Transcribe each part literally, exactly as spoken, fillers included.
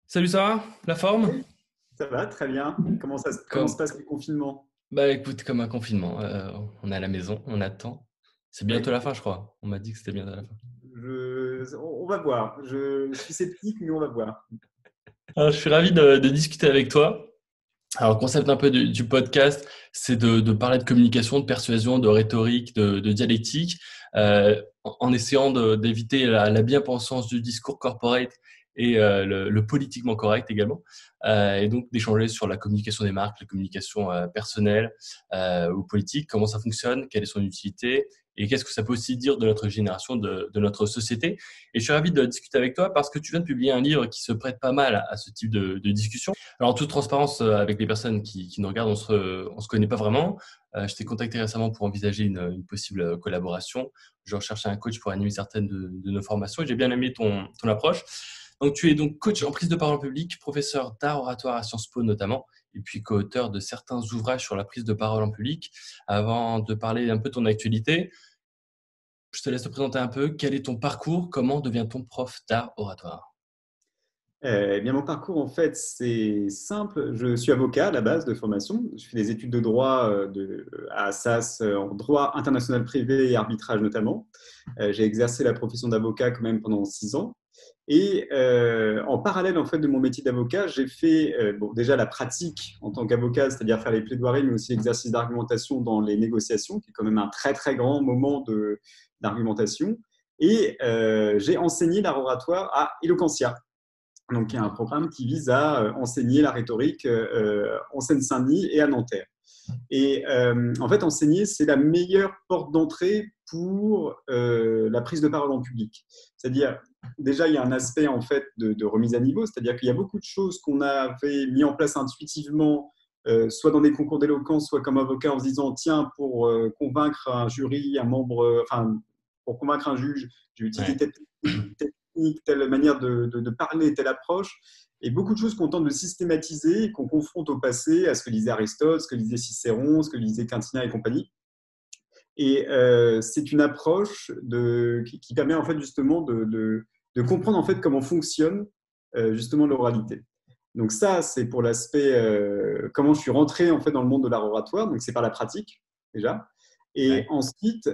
Salut Sarah, la forme? Oui, ça va, très bien. Comment ça, se- comment se Comme... passe le confinement? Bah écoute, comme un confinement, euh, on est à la maison, on attend. C'est bientôt Oui, la fin, je crois. On m'a dit que c'était bientôt la fin. je, on on va voir. Je suis sceptique, mais on va voir. Alors, je suis ravi de, de discuter avec toi. Alors, le concept un peu du, du podcast, c'est de, de parler de communication, de persuasion, de rhétorique, de, de dialectique, euh, en, en essayant de- d'éviter la, la bien-pensance du discours corporate et euh, le, le politiquement correct également, euh, et donc d'échanger sur la communication des marques, la communication euh, personnelle euh, ou politique, comment ça fonctionne, quelle est son utilité, et qu'est-ce que ça peut aussi dire de notre génération, de, de notre société. Et je suis ravi de discuter avec toi parce que tu viens de publier un livre qui se prête pas mal à, à ce type de, de discussion. Alors, en toute transparence, euh, avec les personnes qui, qui nous regardent, on se, on se connaît pas vraiment. Euh, je t'ai contacté récemment pour envisager une, une possible euh, collaboration. Je recherchais un coach pour animer certaines de, de nos formations et j'ai bien aimé ton, ton approche. Donc, tu es donc coach en prise de parole en public, professeur d'art oratoire à Sciences Po notamment, et puis co-auteur de certains ouvrages sur la prise de parole en public. Avant de parler un peu de ton actualité, je te laisse te présenter un peu. Quel est ton parcours? Comment devient-on prof d'art oratoire? Euh, eh bien, mon parcours, en fait, c'est simple. Je suis avocat à la base de formation. Je fais des études de droit euh, de, à Assas euh, en droit international privé et arbitrage notamment. Euh, j'ai exercé la profession d'avocat quand même pendant six ans. Et euh, en parallèle en fait de mon métier d'avocat, j'ai fait euh, bon, déjà la pratique en tant qu'avocat, c'est-à-dire faire les plaidoiries, mais aussi l'exercice d'argumentation dans les négociations, qui est quand même un très très grand moment de, d'argumentation. Et euh, j'ai enseigné l'art oratoire à Eloquentia, donc il y a un programme qui vise à euh, enseigner la rhétorique euh, en Seine-Saint-Denis et à Nanterre. Et euh, en fait, enseigner, c'est la meilleure porte d'entrée pour euh, la prise de parole en public. C'est-à-dire, déjà, il y a un aspect en fait de, de remise à niveau, c'est-à-dire qu'il y a beaucoup de choses qu'on avait mis en place intuitivement, euh, soit dans des concours d'éloquence, soit comme avocat, en se disant, tiens, pour euh, convaincre un jury, un membre, euh, enfin, pour convaincre un juge, je vais utiliser Ouais. telle technique, telle, technique, telle manière de, de, de parler, telle approche. Et beaucoup de choses qu'on tente de systématiser et qu'on confronte au passé, à ce que disait Aristote, ce que disait Cicéron, ce que disait Quintina et compagnie. Et euh, c'est une approche de, qui, qui, permet en fait justement de, de, de comprendre en fait comment fonctionne euh, justement l'oralité. Donc ça, c'est pour l'aspect euh, comment je suis rentré en fait dans le monde de l'art oratoire. Donc c'est par la pratique déjà. Et Ouais. ensuite,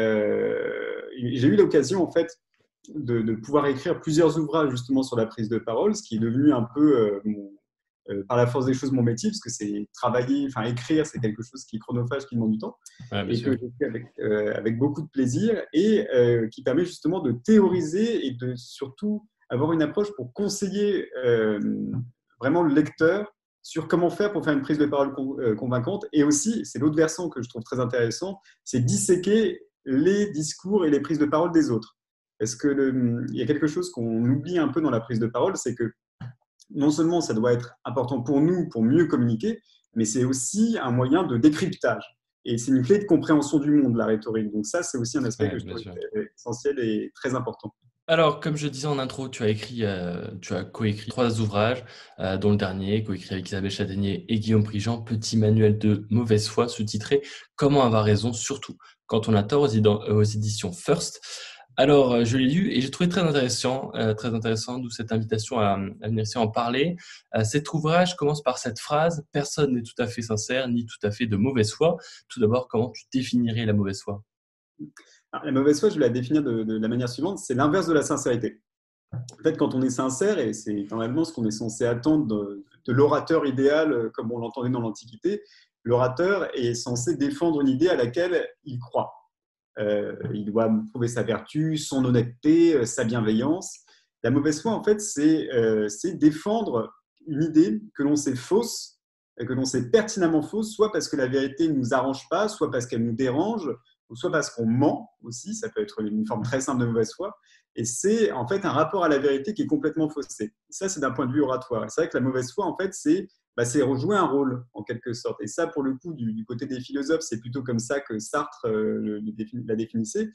euh, j'ai eu l'occasion en fait de, de, pouvoir écrire plusieurs ouvrages justement sur la prise de parole, ce qui est devenu un peu euh, mon, euh, par la force des choses mon métier, parce que c'est travailler, enfin écrire, c'est quelque chose qui est chronophage, qui demande du temps, Ouais, bien et que sûr. j'ai fait avec, euh, avec beaucoup de plaisir, et euh, qui permet justement de théoriser et de surtout avoir une approche pour conseiller euh, vraiment le lecteur sur comment faire pour faire une prise de parole con, euh, convaincante. Et aussi, c'est l'autre versant que je trouve très intéressant, c'est disséquer les discours et les prises de parole des autres. Parce que le, il y a quelque chose qu'on oublie un peu dans la prise de parole, c'est que non seulement ça doit être important pour nous pour mieux communiquer, mais c'est aussi un moyen de décryptage. Et c'est une clé de compréhension du monde, la rhétorique. Donc ça, c'est aussi un aspect Ouais, que je bien trouve sûr. essentiel et très important. Alors, comme je disais en intro, tu as écrit, euh, tu as coécrit trois ouvrages, euh, dont le dernier, coécrit avec Isabelle Chataignier et Guillaume Prigent, Petit manuel de mauvaise foi, sous-titré Comment avoir raison, surtout quand on a tort aux, édan- aux éditions First. Alors, euh, je l'ai lu et j'ai trouvé très intéressant, euh, très intéressant, d'où cette invitation à, à venir ici en parler. Euh, cet ouvrage commence par cette phrase: Personne n'est tout à fait sincère, ni tout à fait de mauvaise foi. Tout d'abord, comment tu définirais la mauvaise foi? Alors, la mauvaise foi, je vais la définir de, de la manière suivante, c'est l'inverse de la sincérité. En fait, quand on est sincère, et c'est normalement ce qu'on est censé attendre de, de l'orateur idéal, comme on l'entendait dans l'Antiquité, l'orateur est censé défendre une idée à laquelle il croit. Euh, il doit prouver sa vertu, son honnêteté, euh, sa bienveillance. La mauvaise foi, en fait, c'est euh, c'est défendre une idée que l'on sait fausse, que l'on sait pertinemment fausse, soit parce que la vérité ne nous arrange pas, soit parce qu'elle nous dérange, ou soit parce qu'on ment aussi. Ça peut être une forme très simple de mauvaise foi. Et c'est en fait un rapport à la vérité qui est complètement faussé. Ça, c'est d'un point de vue oratoire. Et c'est vrai que la mauvaise foi, en fait, c'est bah, c'est rejouer un rôle en quelque sorte. Et ça, pour le coup, du, du côté des philosophes, c'est plutôt comme ça que Sartre euh, le, le, la définissait.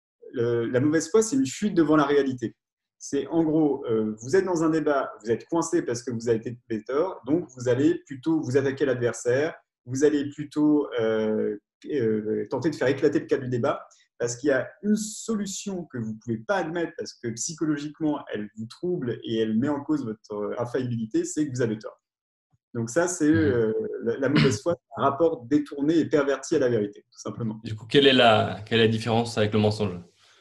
Le, la mauvaise foi, c'est une fuite devant la réalité. C'est en gros, euh, vous êtes dans un débat, vous êtes coincé parce que vous avez été tort, donc vous allez plutôt vous attaquer à l'adversaire, vous allez plutôt euh, euh, tenter de faire éclater le cadre du débat, parce qu'il y a une solution que vous ne pouvez pas admettre parce que psychologiquement, elle vous trouble et elle met en cause votre infaillibilité, c'est que vous avez tort. Donc ça, c'est euh, la, la mauvaise foi, c'est un rapport détourné et perverti à la vérité, tout simplement. Du coup, quelle est la, quelle est la différence avec le mensonge?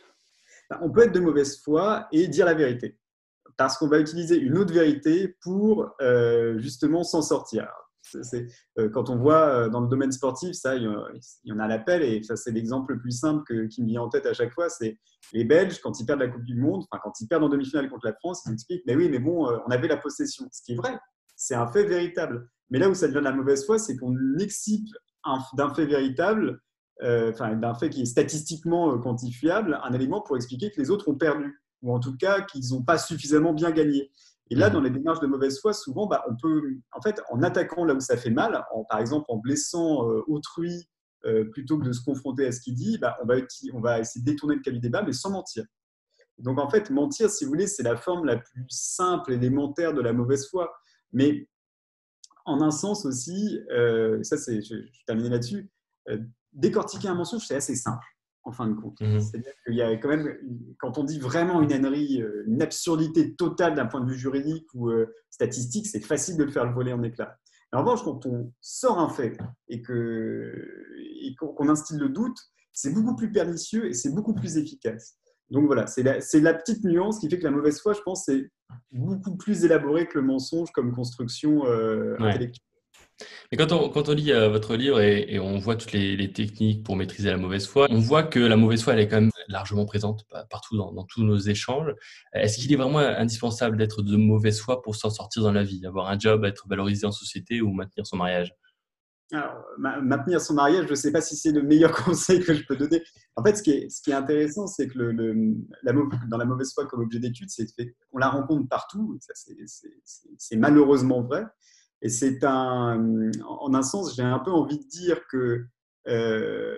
On peut être de mauvaise foi et dire la vérité, parce qu'on va utiliser une autre vérité pour euh, justement s'en sortir. C'est, c'est, euh, quand on voit euh, dans le domaine sportif, ça, il y en a à l'appel, et ça, c'est l'exemple le plus simple que, qui me vient en tête à chaque fois, c'est les Belges, quand ils perdent la Coupe du Monde, enfin, quand ils perdent en demi-finale contre la France, ils expliquent, mais oui, mais bon, euh, on avait la possession, ce qui est vrai, c'est un fait véritable. Mais là où ça devient de la mauvaise foi, c'est qu'on excipe un, d'un fait véritable, euh, enfin, d'un fait qui est statistiquement euh, quantifiable, un élément pour expliquer que les autres ont perdu, ou en tout cas qu'ils n'ont pas suffisamment bien gagné. Et là, dans les démarches de mauvaise foi, souvent, bah, on peut, en fait, en attaquant là où ça fait mal, en, par exemple en blessant euh, autrui euh, plutôt que de se confronter à ce qu'il dit, bah, on, va, on va essayer de détourner le cas du débat, mais sans mentir. Donc, en fait, mentir, si vous voulez, c'est la forme la plus simple, élémentaire de la mauvaise foi. Mais en un sens aussi, euh, ça, c'est, je, je vais terminer là-dessus, euh, décortiquer un mensonge, c'est assez simple. En fin de compte. Mmh. C'est-à-dire qu'il y a quand même, quand on dit vraiment une ânnerie, une absurdité totale d'un point de vue juridique ou euh, statistique, c'est facile de le faire voler en éclats. En revanche, quand on sort un fait et, que, et qu'on instille le doute, c'est beaucoup plus pernicieux et c'est beaucoup plus efficace. Donc voilà, c'est la, c'est la petite nuance qui fait que la mauvaise foi, je pense, c'est beaucoup plus élaboré que le mensonge comme construction euh, ouais. intellectuelle. Mais quand on, quand on lit euh, votre livre et, et on voit toutes les, les techniques pour maîtriser la mauvaise foi, on voit que la mauvaise foi, elle est quand même largement présente partout dans, dans tous nos échanges. Est-ce qu'il est vraiment indispensable d'être de mauvaise foi pour s'en sortir dans la vie, avoir un job, être valorisé en société ou maintenir son mariage? Alors, ma, maintenir son mariage, je ne sais pas si c'est le meilleur conseil que je peux donner. En fait, ce qui est, ce qui est intéressant, c'est que le, le, la, dans la mauvaise foi comme objet d'étude, c'est qu'on la rencontre partout. Ça, c'est, c'est, c'est, c'est malheureusement vrai. Et c'est un, en un sens, j'ai un peu envie de dire que euh,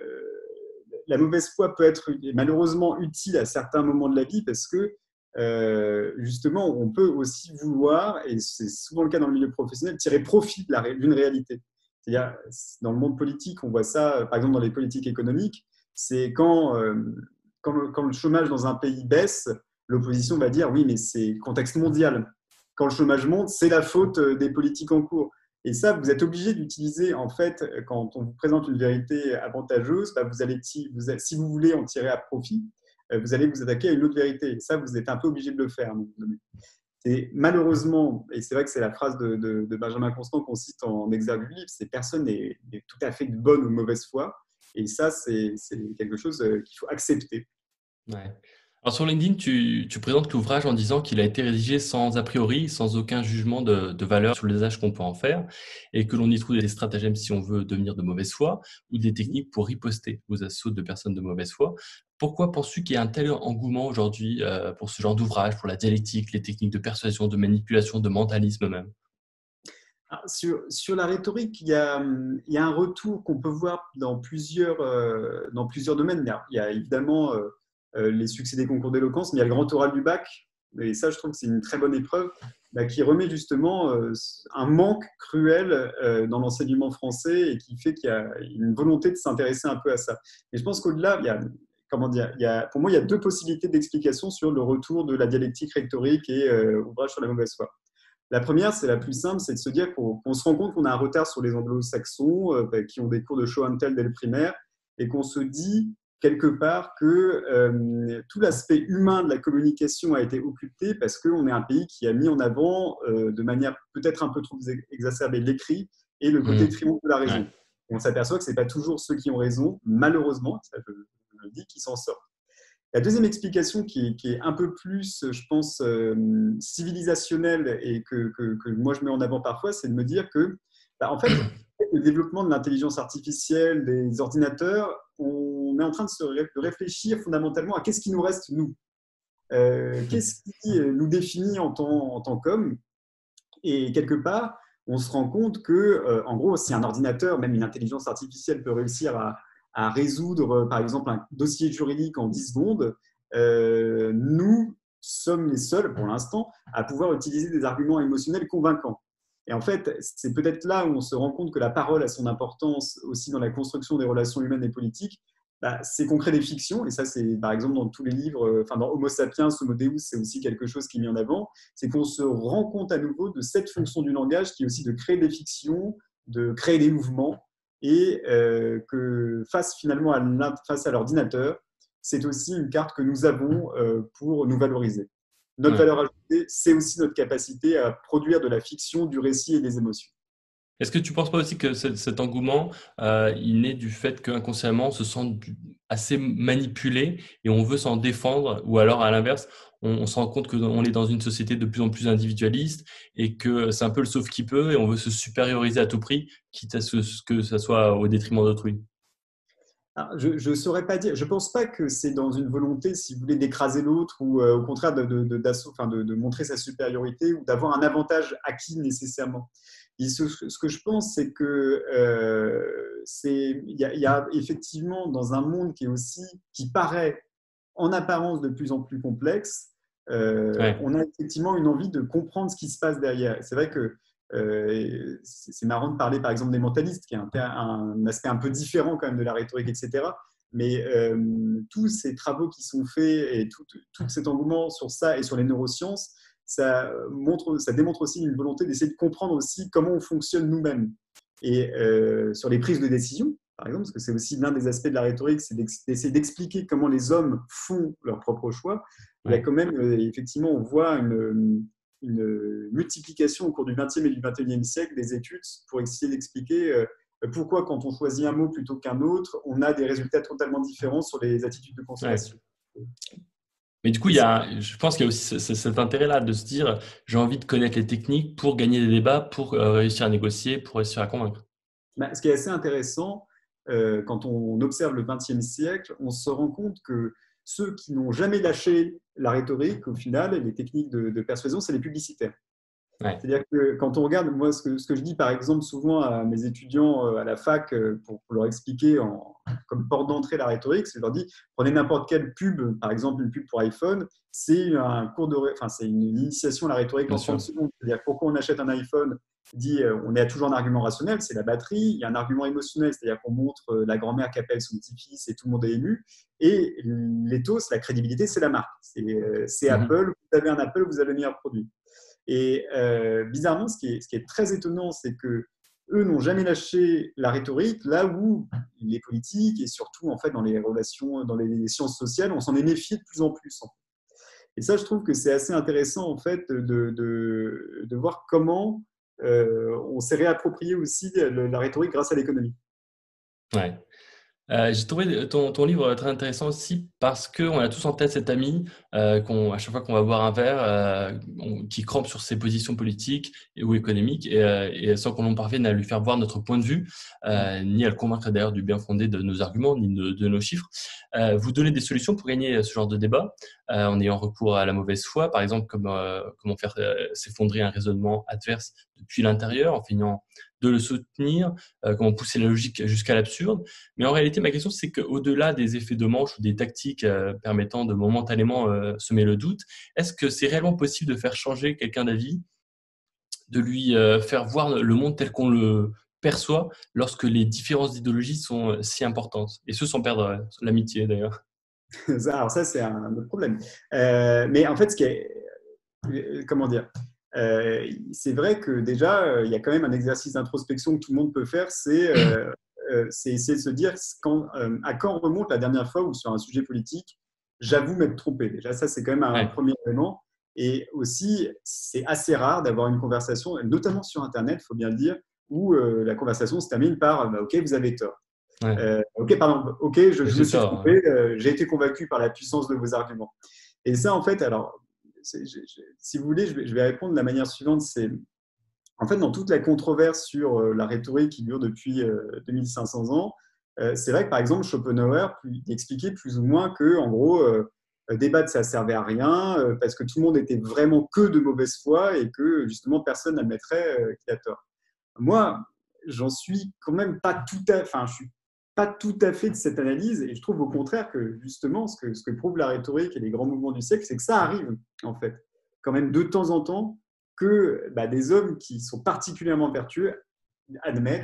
la mauvaise foi peut être malheureusement utile à certains moments de la vie parce que euh, justement, on peut aussi vouloir, et c'est souvent le cas dans le milieu professionnel, tirer profit de la, d'une réalité. C'est-à-dire, dans le monde politique, on voit ça, par exemple dans les politiques économiques, c'est quand, euh, quand, le, quand le chômage dans un pays baisse, l'opposition va dire oui, mais c'est contexte mondial. Quand le chômage monte, c'est la faute des politiques en cours. Et ça, vous êtes obligé d'utiliser, en fait, quand on vous présente une vérité avantageuse, bah vous allez, vous, si vous voulez en tirer à profit, vous allez vous attaquer à une autre vérité. Et ça, vous êtes un peu obligé de le faire. Et malheureusement, et c'est vrai que c'est la phrase de, de, de Benjamin Constant qu'on cite en exergue du livre, c'est personne n'est tout à fait de bonne ou de mauvaise foi. Et ça, c'est, c'est quelque chose qu'il faut accepter. Ouais. Alors sur LinkedIn, tu, tu présentes l'ouvrage en disant qu'il a été rédigé sans a priori, sans aucun jugement de, de valeur sur l'usage qu'on peut en faire, et que l'on y trouve des stratagèmes si on veut devenir de mauvaise foi, ou des techniques pour riposter aux assauts de personnes de mauvaise foi. Pourquoi penses-tu qu'il y a un tel engouement aujourd'hui euh, pour ce genre d'ouvrage, pour la dialectique, les techniques de persuasion, de manipulation, de mentalisme même? Alors, sur, sur la rhétorique, il y, a, il y a un retour qu'on peut voir dans plusieurs, euh, dans plusieurs domaines. Il y a évidemment euh, euh, les succès des concours d'éloquence, mais il y a le grand oral du bac, et ça, je trouve que c'est une très bonne épreuve, bah, qui remet justement euh, un manque cruel euh, dans l'enseignement français et qui fait qu'il y a une volonté de s'intéresser un peu à ça. Mais je pense qu'au-delà, il y a, comment dire, il y a, pour moi, il y a deux possibilités d'explication sur le retour de la dialectique rhétorique et euh, ouvrage sur la mauvaise foi. La première, c'est la plus simple, c'est de se dire qu'on, qu'on se rend compte qu'on a un retard sur les anglo-saxons euh, qui ont des cours de show and tell dès le primaire et qu'on se dit quelque part que euh, tout l'aspect humain de la communication a été occulté parce qu'on est un pays qui a mis en avant euh, de manière peut-être un peu trop exacerbée l'écrit et le côté mmh. triomphe de la raison. Ouais. On s'aperçoit que ce n'est pas toujours ceux qui ont raison, malheureusement, ça je, je le dis, qui s'en sortent. La deuxième explication qui est, qui est un peu plus, je pense, euh, civilisationnelle et que, que, que moi je mets en avant parfois, c'est de me dire que, bah, en fait, le développement de l'intelligence artificielle, des ordinateurs, on est en train de se ré- de réfléchir fondamentalement à qu'est-ce qui nous reste, nous. Euh, qu'est-ce qui nous définit en tant, en tant qu'hommes. Et quelque part, on se rend compte que, euh, en gros, si un ordinateur, même une intelligence artificielle peut réussir à à résoudre, par exemple, un dossier juridique en dix secondes, euh, nous sommes les seuls, pour l'instant, à pouvoir utiliser des arguments émotionnels convaincants. Et en fait, c'est peut-être là où on se rend compte que la parole a son importance aussi dans la construction des relations humaines et politiques, bah, c'est qu'on crée des fictions, et ça, c'est par exemple dans tous les livres, euh, enfin dans Homo sapiens, Homo Deus, c'est aussi quelque chose qui est mis en avant, c'est qu'on se rend compte à nouveau de cette fonction du langage qui est aussi de créer des fictions, de créer des mouvements, et euh, que face finalement à, face à l'ordinateur, c'est aussi une carte que nous avons euh, pour nous valoriser. Notre Ouais. valeur ajoutée, c'est aussi notre capacité à produire de la fiction, du récit et des émotions. Est-ce que tu ne penses pas aussi que cet, cet engouement, euh, il naît du fait qu'inconsciemment, on se sent du- assez manipulé et on veut s'en défendre, ou alors à l'inverse, on, on se rend compte qu'on est dans une société de plus en plus individualiste et que c'est un peu le sauve qui peut et on veut se supérioriser à tout prix, quitte à ce, ce que ça soit au détriment d'autrui. Alors, je ne saurais pas dire. Je ne pense pas que c'est dans une volonté, si vous voulez, d'écraser l'autre ou euh, au contraire de, de, de, enfin, de, de montrer sa supériorité ou d'avoir un avantage acquis nécessairement. Et ce, ce que je pense, c'est que euh, c'est, il y, a, il y a effectivement dans un monde qui est aussi, qui paraît en apparence de plus en plus complexe, euh, Ouais, on a effectivement une envie de comprendre ce qui se passe derrière. C'est vrai que euh, c'est marrant de parler par exemple des mentalistes, qui est un, un, aspect un peu différent quand même de la rhétorique, et cetera. Mais euh, tous ces travaux qui sont faits et tout, tout cet engouement sur ça et sur les neurosciences, ça, montre, ça démontre aussi une volonté d'essayer de comprendre aussi comment on fonctionne nous-mêmes. Et euh, sur les prises de décision, par exemple, parce que c'est aussi l'un des aspects de la rhétorique, c'est d'essayer d'expliquer comment les hommes font leurs propres choix. Il y a ouais. quand même, euh, effectivement, on voit une, une multiplication au cours du vingtième et du vingt et unième siècle des études pour essayer d'expliquer euh, pourquoi, quand on choisit un mot plutôt qu'un autre, on a des résultats totalement différents sur les attitudes de Ouais. consommation. Mais du coup, Et il y ça, a, je pense qu'il y a aussi ce- ce- cet intérêt-là de se dire, j'ai envie de connaître les techniques pour gagner des débats, pour euh, réussir à négocier, pour réussir à convaincre. bah, ce qui est assez intéressant, euh, quand on observe le vingtième siècle, on se rend compte que ceux qui n'ont jamais lâché la rhétorique, au final, et les techniques de, de persuasion, c'est les publicitaires. Ouais. C'est-à-dire que quand on regarde, moi, ce que, ce que je dis par exemple souvent à mes étudiants euh, à la fac euh, pour, pour leur expliquer en, comme porte d'entrée la rhétorique, c'est que je leur dis prenez n'importe quelle pub, par exemple une pub pour iPhone, c'est un cours de, enfin, c'est une initiation à la rhétorique Bien en trente sûr. secondes. C'est-à-dire pourquoi on achète un iPhone, dit euh, on est toujours un argument rationnel, c'est la batterie. Il y a un argument émotionnel, c'est-à-dire qu'on montre euh, la grand-mère qui appelle son petit-fils et tout le monde est ému. Et l'éthos, la crédibilité, c'est la marque. C'est euh, c'est Mhm. Apple, vous avez un Apple, vous avez le meilleur produit. Et euh, bizarrement, ce qui, est, ce qui est très étonnant, c'est que eux n'ont jamais lâché la rhétorique, là où les politiques et surtout en fait dans les relations, dans les sciences sociales, on s'en est méfié de plus en plus. En fait. Et ça, je trouve que c'est assez intéressant en fait de, de, de voir comment euh, on s'est réapproprié aussi la rhétorique grâce à l'économie. Ouais. Euh, j'ai trouvé ton, ton livre très intéressant aussi parce qu'on a tous en tête cet ami euh, qu'on, à chaque fois qu'on va boire un verre, euh, on- qui campe sur ses positions politiques et, ou économiques et, euh, et sans qu'on en parvienne à lui faire voir notre point de vue, euh, ni à le convaincre d'ailleurs du bien fondé de nos arguments, ni de, de nos chiffres. Euh, vous donnez des solutions pour gagner ce genre de débat euh, en ayant recours à la mauvaise foi, par exemple comme, euh, comment faire euh, s'effondrer un raisonnement adverse depuis l'intérieur en feignant de le soutenir, euh, comment pousser la logique jusqu'à l'absurde. Mais en réalité, ma question, c'est qu'au-delà des effets de manche ou des tactiques euh, permettant de momentanément euh, semer le doute, est-ce que c'est réellement possible de faire changer quelqu'un d'avis, de lui euh, faire voir le monde tel qu'on le perçoit lorsque les différences d'idéologie sont euh, si importantes? Et ce, sans perdre euh, l'amitié d'ailleurs. Alors ça, c'est un autre problème. Euh, mais en fait, ce qui est, comment dire, euh, c'est vrai que déjà, euh, il y a quand même un exercice d'introspection que tout le monde peut faire, c'est euh, euh, c'est essayer de se dire quand, euh, à quand remonte la dernière fois où sur un sujet politique, j'avoue m'être trompé. Déjà, ça, c'est quand même un Ouais, premier élément. Et aussi, c'est assez rare d'avoir une conversation, notamment sur Internet, il faut bien le dire, où euh, la conversation se termine par bah, OK, vous avez tort. ouais. Euh, OK, pardon, OK, je, Et je me c'est suis tort. trompé, euh, j'ai été convaincu par la puissance de vos arguments. Et ça, en fait, alors, c'est- je- je- si vous voulez, je vais, je vais répondre de la manière suivante. C'est en fait dans toute la controverse sur euh, la rhétorique qui dure depuis euh, deux mille cinq cents ans. Euh, c'est vrai que par exemple Schopenhauer il expliquait plus ou moins que, en gros, euh, débattre ça servait à rien euh, parce que tout le monde était vraiment que de mauvaise foi et que justement personne n'admettrait euh, qu'il a tort. Moi, j'en suis quand même pas tout à, enfin, je suis pas tout à fait de cette analyse et je trouve au contraire que justement ce que, ce que prouve la rhétorique et les grands mouvements du siècle, c'est que ça arrive en fait, quand même de temps en temps, que bah, des hommes qui sont particulièrement vertueux admettent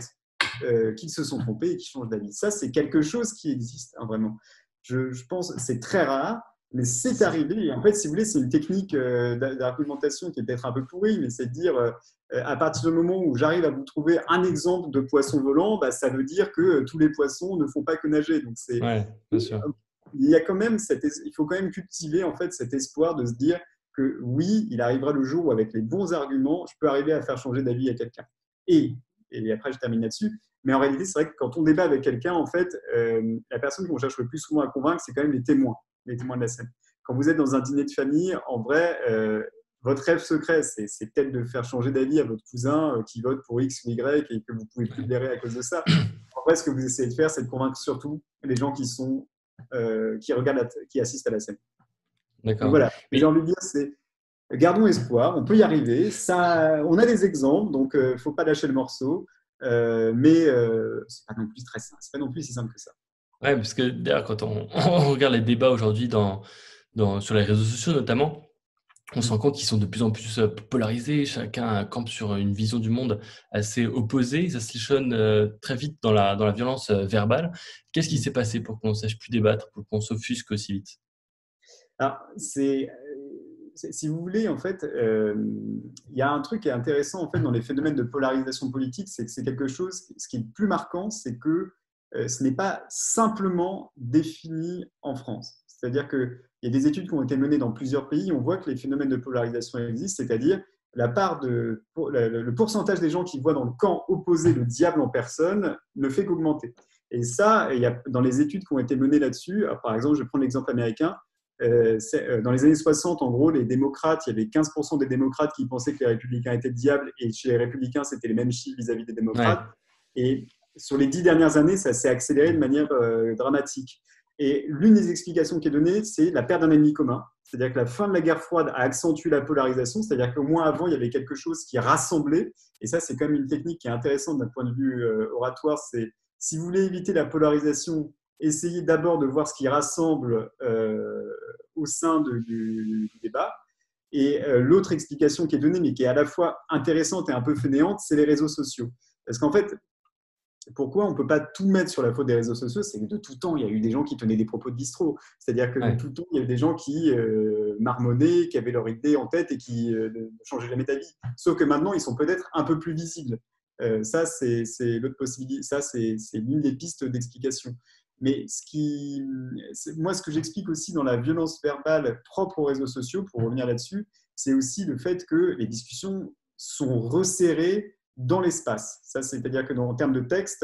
euh, qu'ils se sont trompés et qu'ils changent d'avis. Ça, c'est quelque chose qui existe, hein, vraiment. Je, je pense que c'est très rare, mais c'est arrivé. Et en fait, si vous voulez, c'est une technique euh, d'argumentation qui est peut-être un peu pourrie, mais c'est de dire, euh, à partir du moment où j'arrive à vous trouver un exemple de poisson volant, bah, ça veut dire que euh, tous les poissons ne font pas que nager. Donc, c'est, Ouais, bien sûr. il y a quand même cette, il faut quand même cultiver en fait cet espoir de se dire que oui, il arrivera le jour où avec les bons arguments, je peux arriver à faire changer d'avis à quelqu'un. Et, et après, je termine là-dessus. Mais en réalité, c'est vrai que quand on débat avec quelqu'un, en fait, euh, la personne qu'on cherche le plus souvent à convaincre, c'est quand même les témoins, les témoins de la scène. Quand vous êtes dans un dîner de famille, en vrai, euh, votre rêve secret, c'est, c'est peut-être de faire changer d'avis à votre cousin euh, qui vote pour X ou Y et que vous pouvez plus blairer à cause de ça. En vrai, ce que vous essayez de faire, c'est de convaincre surtout les gens qui sont, euh, qui regardent, la, qui assistent à la scène. Donc D'accord. voilà, ce que j'ai envie de dire, c'est gardons espoir, on peut y arriver. Ça, on a des exemples, donc il euh, ne faut pas lâcher le morceau. Euh, mais euh, c'est pas non plus très simple. C'est pas non plus si simple que ça. Ouais, parce que d'ailleurs, quand on, on regarde les débats aujourd'hui dans, dans, sur les réseaux sociaux notamment, on se rend compte qu'ils sont de plus en plus euh, polarisés. Chacun campe sur une vision du monde assez opposée. Ça s'échelonne euh, très vite dans la, dans la violence euh, verbale. Qu'est-ce qui s'est passé pour qu'on ne sache plus débattre, pour qu'on s'offusque aussi vite? Alors, c'est, c'est- si vous voulez, en fait, euh, il y a un truc qui est intéressant en fait dans les phénomènes de polarisation politique, c'est que c'est quelque chose. Ce qui est le plus marquant, c'est que euh, ce n'est pas simplement défini en France. C'est-à-dire qu'il y a des études qui ont été menées dans plusieurs pays. On voit que les phénomènes de polarisation existent, c'est-à-dire la part de, pour- le le pourcentage des gens qui voient dans le camp opposé le diable en personne ne fait qu'augmenter. Et ça, il y a, dans les études qui ont été menées là-dessus, alors, par exemple, je vais prendre l'exemple américain. Euh, c'est- euh, dans les années soixante, en gros, les démocrates, il y avait quinze pour cent des démocrates qui pensaient que les républicains étaient le diable, et chez les républicains, c'était les mêmes chiffres vis-à-vis des Ouais, démocrates. Et sur les dix dernières années, ça s'est accéléré de manière euh, dramatique. Et l'une des explications qui est donnée, c'est la perte d'un ennemi commun. C'est-à-dire que la fin de la guerre froide a accentué la polarisation, c'est-à-dire qu'au moins avant, il y avait quelque chose qui rassemblait. Et ça, c'est quand même une technique qui est intéressante d'un point de vue euh, oratoire. C'est si vous voulez éviter la polarisation, essayez d'abord de voir ce qui rassemble euh, au sein de, du, du débat. Et euh, l'autre explication qui est donnée, mais qui est à la fois intéressante et un peu fainéante, c'est les réseaux sociaux. Parce qu'en fait, pourquoi on ne peut pas tout mettre sur la faute des réseaux sociaux? C'est que de tout temps, il y a eu des gens qui tenaient des propos de bistrot. C'est-à-dire que de ouais. tout temps, il y a eu des gens qui euh, marmonnaient, qui avaient leur idée en tête et qui euh, ne changeaient jamais d'avis. Sauf que maintenant, ils sont peut-être un peu plus visibles. Euh, ça, c'est c'est l'autre possibilité. Ça, c'est c'est l'une des pistes d'explication. Mais ce qui, moi, ce que j'explique aussi dans la violence verbale propre aux réseaux sociaux, pour revenir là-dessus, c'est aussi le fait que les discussions sont resserrées dans l'espace. Ça, c'est-à-dire que dans, en termes de texte,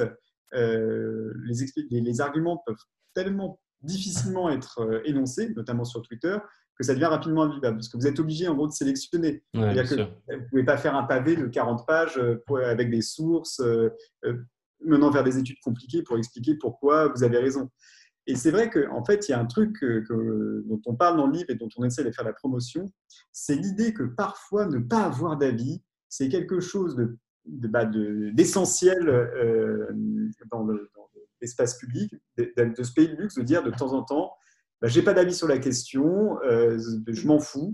euh, les, les, les arguments peuvent tellement difficilement être euh, énoncés, notamment sur Twitter, que ça devient rapidement invivable, parce que vous êtes obligé en gros de sélectionner. Ouais, bien C'est-à-dire que sûr. vous ne pouvez pas faire un pavé de quarante pages euh, pour, avec des sources, euh, euh, menant vers des études compliquées pour expliquer pourquoi vous avez raison. Et c'est vrai qu'en en fait, il y a un truc que, que, dont on parle dans le livre et dont on essaie de faire la promotion, c'est l'idée que parfois ne pas avoir d'avis, c'est quelque chose de, de, bah de, d'essentiel euh, dans, le, dans l'espace public, de, de se payer le luxe de dire de temps en temps, bah, j'ai pas d'avis sur la question, euh, je m'en fous,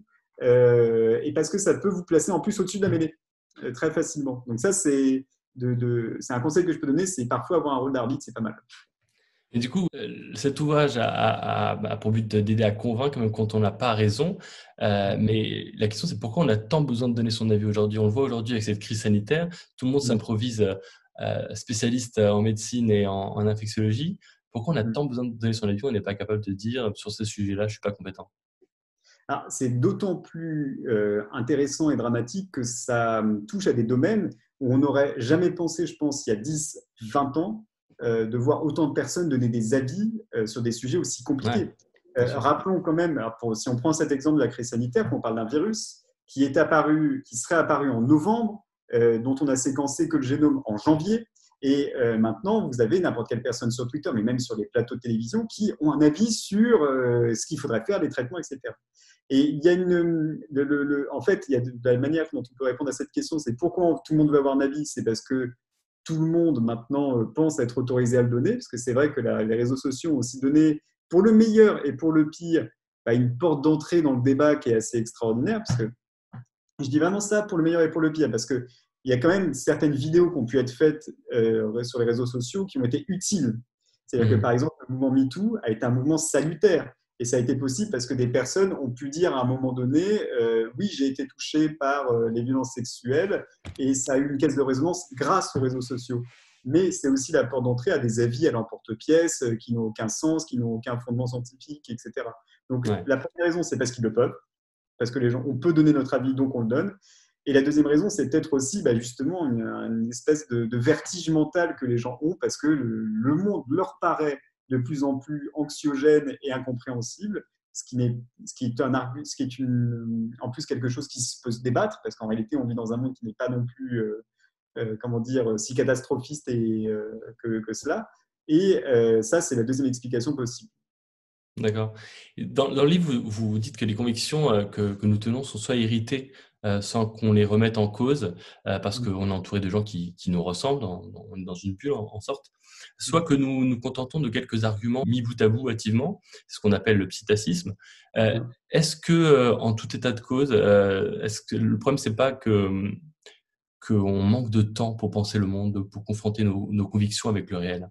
euh, et parce que ça peut vous placer en plus au-dessus de la mêlée, euh, très facilement. Donc ça, c'est, de, de, c'est un conseil que je peux donner, c'est parfois avoir un rôle d'arbitre, c'est pas mal. Et du coup, euh, cet ouvrage a, a- a- a pour but de- d'aider à convaincre, même quand on n'a pas raison. Euh, mais la question, c'est pourquoi on a tant besoin de donner son avis aujourd'hui? On le voit aujourd'hui avec cette crise sanitaire. Tout le monde Mm. s'improvise euh, spécialiste en médecine et en, en infectiologie. Pourquoi on a Mm. tant besoin de donner son avis? On n'est pas capable de dire sur ce sujet-là, je suis pas compétent. Alors, c'est d'autant plus euh, intéressant et dramatique que ça touche à des domaines où on n'aurait jamais pensé, je pense, il y a dix, vingt ans, euh, de voir autant de personnes donner des avis euh, sur des sujets aussi Ouais, compliqués. bien Euh, sûr. rappelons quand même, alors pour, si on prend cet exemple de la crise sanitaire, qu'on parle d'un virus qui est apparu, qui serait apparu en novembre, euh, dont on a séquencé que le génome en janvier. Et euh, maintenant, vous avez n'importe quelle personne sur Twitter, mais même sur les plateaux de télévision, qui ont un avis sur euh, ce qu'il faudrait faire, les traitements, et cetera. Et il y a une, le, le, le, en fait, il y a de, de la manière dont on peut répondre à cette question, c'est pourquoi tout le monde veut avoir un avis, c'est parce que tout le monde maintenant pense être autorisé à le donner, parce que c'est vrai que la, les réseaux sociaux ont aussi donné, pour le meilleur et pour le pire, bah, une porte d'entrée dans le débat qui est assez extraordinaire, parce que je dis vraiment ça pour le meilleur et pour le pire, parce que il y a quand même certaines vidéos qui ont pu être faites euh, sur les réseaux sociaux qui ont été utiles. C'est-à-dire que, Mmh. par exemple, le mouvement MeToo a été un mouvement salutaire. Et ça a été possible parce que des personnes ont pu dire à un moment donné euh, oui, j'ai été touché par euh, les violences sexuelles, et ça a eu une caisse de résonance grâce aux réseaux sociaux. Mais c'est aussi la porte d'entrée à des avis à l'emporte-pièce euh, qui n'ont aucun sens, qui n'ont aucun fondement scientifique, et cetera. Donc Ouais. la première raison, c'est parce qu'ils le peuvent, parce que les gens, on peut donner notre avis, donc on le donne. Et la deuxième raison, c'est peut-être aussi bah, justement une, une espèce de, de vertige mental que les gens ont parce que le, le monde leur paraît de plus en plus anxiogène et incompréhensible, ce qui, est, ce qui est, un, ce qui est une, en plus quelque chose qui peut se débattre, parce qu'en réalité, on vit dans un monde qui n'est pas non plus, euh, euh, comment dire, si catastrophiste et, euh, que, que cela. Et euh, ça, c'est la deuxième explication possible. D'accord. Dans, dans le livre, vous, vous dites que les convictions euh, que, que nous tenons sont soit héritées euh, sans qu'on les remette en cause, euh, parce qu'on est entouré de gens qui, qui nous ressemblent, dans, dans, dans une bulle en, en sorte, soit que nous nous contentons de quelques arguments mis bout à bout hâtivement, ce qu'on appelle le psittacisme. Euh, est-ce que, euh, en tout état de cause, euh, est-ce que le problème c'est pas que qu'on manque de temps pour penser le monde, pour confronter nos, nos convictions avec le réel?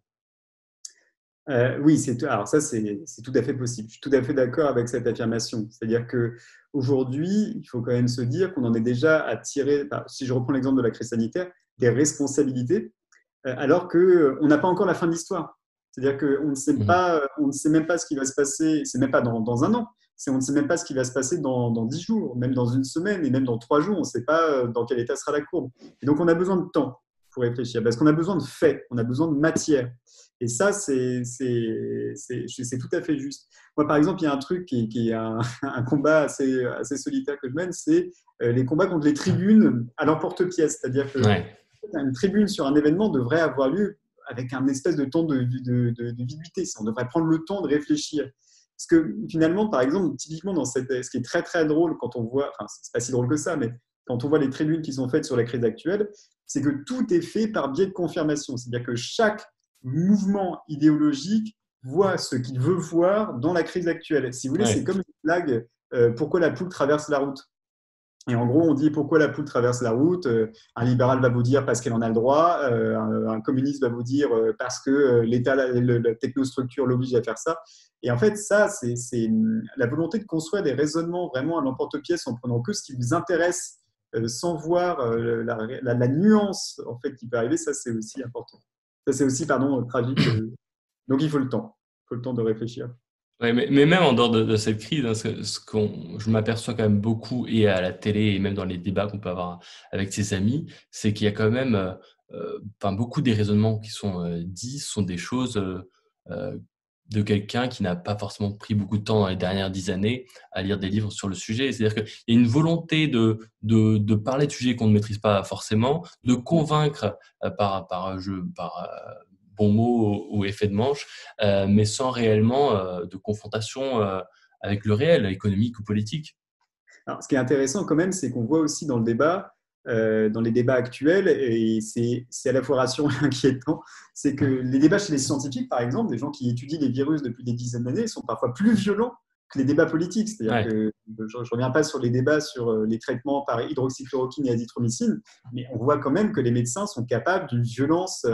Euh, oui, c'est, alors ça, c'est, c'est tout à fait possible. Je suis tout à fait d'accord avec cette affirmation. C'est-à-dire qu'aujourd'hui, il faut quand même se dire qu'on en est déjà à tirer, bah, si je reprends l'exemple de la crise sanitaire, des responsabilités, euh, alors qu'on n'a pas encore la fin de l'histoire. C'est-à-dire qu'on ne sait Mhm. pas, on ne sait même pas ce qui va se passer, c'est même pas dans, dans un an, c'est, on ne sait même pas ce qui va se passer dans, dans dix jours, même dans une semaine et même dans trois jours, on ne sait pas dans quel état sera la courbe. Et donc, on a besoin de temps pour réfléchir, parce qu'on a besoin de faits, on a besoin de matière. Et ça, c'est, c'est, c'est, c'est tout à fait juste. Moi, par exemple, il y a un truc qui, qui est un, un combat assez, assez solitaire que je mène, c'est les combats contre les tribunes à l'emporte-pièce. C'est-à-dire que Ouais. une tribune sur un événement devrait avoir lieu avec un espèce de temps de, de, de, de viduité. On devrait prendre le temps de réfléchir. Parce que finalement, par exemple, typiquement, dans cette, ce qui est très très drôle quand on voit, enfin, c'est pas si drôle que ça, mais quand on voit les tribunes qui sont faites sur la crise actuelle, c'est que tout est fait par biais de confirmation. C'est-à-dire que chaque mouvement idéologique voit ce qu'il veut voir dans la crise actuelle. Si vous voulez, Ouais. c'est comme une blague euh, pourquoi la poule traverse la route. Et en gros, on dit pourquoi la poule traverse la route. Un libéral va vous dire parce qu'elle en a le droit. Un communiste va vous dire parce que l'État, la, la technostructure l'oblige à faire ça. Et en fait, ça, c'est, c'est la volonté de construire des raisonnements vraiment à l'emporte-pièce en prenant que ce qui vous intéresse, sans voir la, la, la nuance en fait qui peut arriver. Ça, c'est aussi important. Ça, c'est aussi, pardon, tragique. Donc, il faut le temps. Il faut le temps de réfléchir. Ouais, mais, mais même en dehors de, de cette crise, hein, ce, ce qu'on, je m'aperçois quand même beaucoup, et à la télé, et même dans les débats qu'on peut avoir avec ses amis, c'est qu'il y a quand même euh, euh, enfin, beaucoup des raisonnements qui sont euh, dits sont des choses euh, euh, de quelqu'un qui n'a pas forcément pris beaucoup de temps dans les dernières dix années à lire des livres sur le sujet. C'est-à-dire qu'il y a une volonté de, de, de parler de sujets qu'on ne maîtrise pas forcément, de convaincre euh, par, par, jeu, par euh, bons mots ou effet de manche, euh, mais sans réellement euh, de confrontation euh, avec le réel, économique ou politique. Alors, ce qui est intéressant quand même, c'est qu'on voit aussi dans le débat, euh, dans les débats actuels, et c'est, c'est à la fois rassurant et inquiétant, c'est que les débats chez les scientifiques, par exemple, des gens qui étudient les virus depuis des dizaines d'années, sont parfois plus violents que les débats politiques. C'est-à-dire Ouais. que je ne reviens pas sur les débats sur les traitements par hydroxychloroquine et azithromycine, mais on voit quand même que les médecins sont capables d'une violence,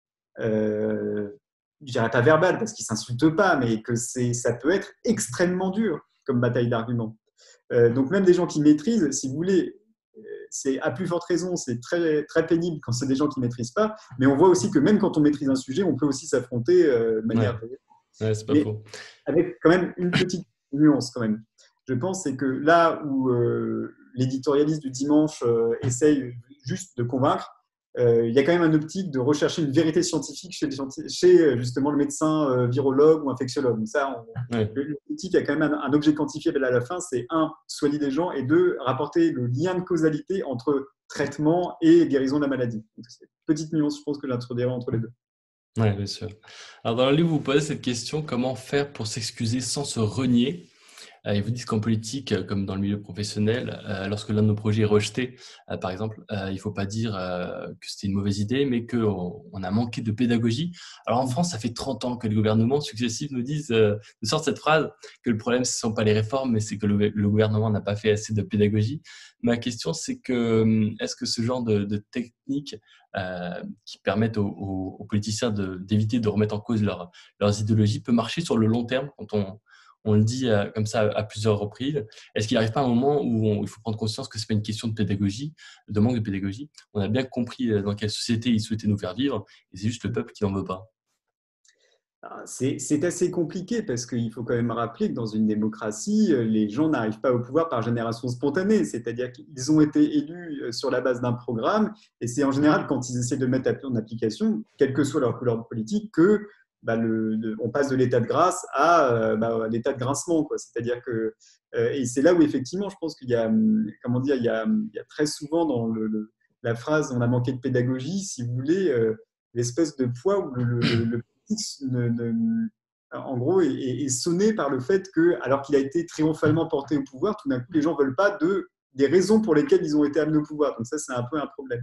euh, je dirais pas verbale parce qu'ils ne s'insultent pas, mais que c'est, ça peut être extrêmement dur comme bataille d'arguments. Euh, donc même des gens qui maîtrisent, si vous voulez, c'est à plus forte raison, c'est très, très pénible quand c'est des gens qui ne maîtrisent pas, mais on voit aussi que même quand on maîtrise un sujet, on peut aussi s'affronter euh, de manière... Ouais. Ouais, c'est pas Mais faux. avec quand même une petite nuance quand même. Je pense c'est que là où euh, l'éditorialiste du dimanche euh, essaye juste de convaincre, euh, il y a quand même un optique de rechercher une vérité scientifique chez, les, chez justement le médecin euh, virologue ou infectiologue. Donc ça, on, Ouais. l'optique, il y a quand même un, un objet quantifiable à la fin, c'est un, soigner des gens, et deux, rapporter le lien de causalité entre traitement et guérison de la maladie. Donc, c'est une petite nuance, je pense, que j'introduirai entre les deux. Ouais, bien sûr. Alors dans le livre, vous posez cette question, comment faire pour s'excuser sans se renier? Euh, ils vous disent qu'en politique, euh, comme dans le milieu professionnel, euh, lorsque l'un de nos projets est rejeté, euh, par exemple, euh, il ne faut pas dire euh, que c'était une mauvaise idée, mais qu'on on a manqué de pédagogie. Alors en France, ça fait trente ans que les gouvernements successifs nous disent, euh, nous sortent cette phrase, que le problème, ce ne sont pas les réformes, mais c'est que le, le gouvernement n'a pas fait assez de pédagogie. Ma question, c'est que est-ce que ce genre de, de techniques euh, qui permettent aux, aux, aux politiciens de, d'éviter de remettre en cause leur, leurs idéologies peut marcher sur le long terme quand on on le dit euh, comme ça à plusieurs reprises. Est-ce qu'il n'arrive pas un moment où on, il faut prendre conscience que ce n'est pas une question de pédagogie, de manque de pédagogie? On a bien compris euh, dans quelle société ils souhaitaient nous faire vivre, et c'est juste le peuple qui n'en veut pas. C'est, c'est assez compliqué parce qu'il faut quand même rappeler que dans une démocratie, les gens n'arrivent pas au pouvoir par génération spontanée, c'est-à-dire qu'ils ont été élus sur la base d'un programme et c'est en général quand ils essaient de mettre en application, quelle que soit leur couleur politique, que bah, le, le, on passe de l'état de grâce à bah, l'état de grincement, quoi. C'est-à-dire que euh, et c'est là où effectivement, je pense qu'il y a, comment dire, il y a, il y a très souvent dans le, le, la phrase "on a manqué de pédagogie", si vous voulez, euh, l'espèce de poids où le, le, le ne, ne, en gros, est, est sonné par le fait que, alors qu'il a été triomphalement porté au pouvoir, tout d'un coup, les gens ne veulent pas de, des raisons pour lesquelles ils ont été amenés au pouvoir. Donc ça, c'est un peu un problème.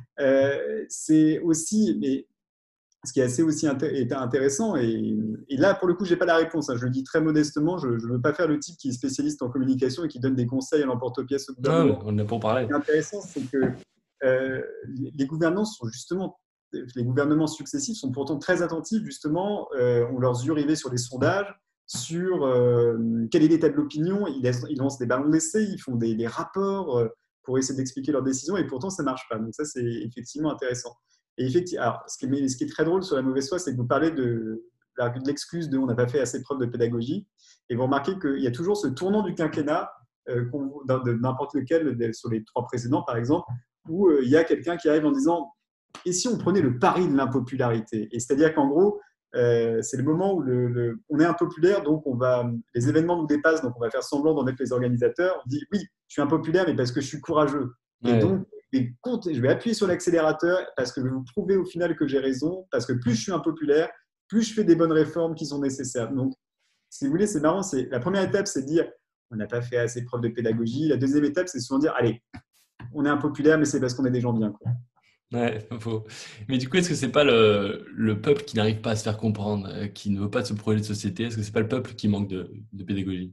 Euh, c'est aussi, mais ce qui est assez aussi inté- intéressant, et, et là, pour le coup, je n'ai pas la réponse. Hein, je le dis très modestement, je ne veux pas faire le type qui est spécialiste en communication et qui donne des conseils à l'emporte-pièce au Non, gouvernement. on n'a pas parlé. Ce qui est intéressant, c'est que euh, les gouvernants sont justement les gouvernements successifs sont pourtant très attentifs, justement, euh, on leur yeux rivés sur les sondages, sur euh, quel est l'état de l'opinion, ils, ils lancent des ballons d'essai, ils font des, des rapports euh, pour essayer d'expliquer leurs décisions, et pourtant ça ne marche pas. Donc ça, c'est effectivement intéressant. Et effectivement, alors, ce, qui est, ce qui est très drôle sur la mauvaise foi, c'est que vous parlez de, de l'excuse de on n'a pas fait assez de preuves de pédagogie, et vous remarquez qu'il y a toujours ce tournant du quinquennat, euh, de n'importe lequel, sur les trois précédents par exemple, où euh, il y a quelqu'un qui arrive en disant et si on prenait le pari de l'impopularité? Et c'est-à-dire qu'en gros, euh, c'est le moment où le, le, on est impopulaire, donc on va, les événements nous dépassent, donc on va faire semblant d'en être les organisateurs. On dit oui, je suis impopulaire, mais parce que je suis courageux. Et Ouais. donc, je vais appuyer sur l'accélérateur parce que je vais vous prouver au final que j'ai raison, parce que plus je suis impopulaire, plus je fais des bonnes réformes qui sont nécessaires. Donc, si vous voulez, c'est marrant. C'est, la première étape, c'est de dire on n'a pas fait assez de preuves de pédagogie. La deuxième étape, c'est souvent dire allez, on est impopulaire, mais c'est parce qu'on est des gens bien, quoi. Ouais, pas faux. Mais du coup, est-ce que c'est pas le, le peuple qui n'arrive pas à se faire comprendre, euh, qui ne veut pas de ce projet de société? Est-ce que c'est pas le peuple qui manque de, de pédagogie?